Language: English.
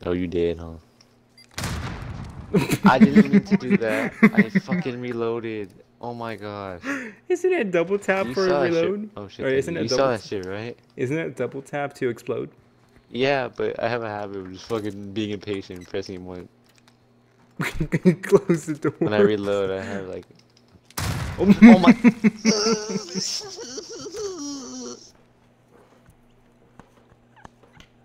Oh, you did, huh? I didn't mean to do that. I fucking reloaded. Oh my gosh. Isn't it double tap You for a saw that shit. reload? Oh shit, Or thank you. isn't You it saw double? that shit, right? Isn't it double tap to explode? Yeah, but I have a habit of just fucking being impatient and pressing him once. Close the When I door. reload, I have like, Oh. oh my.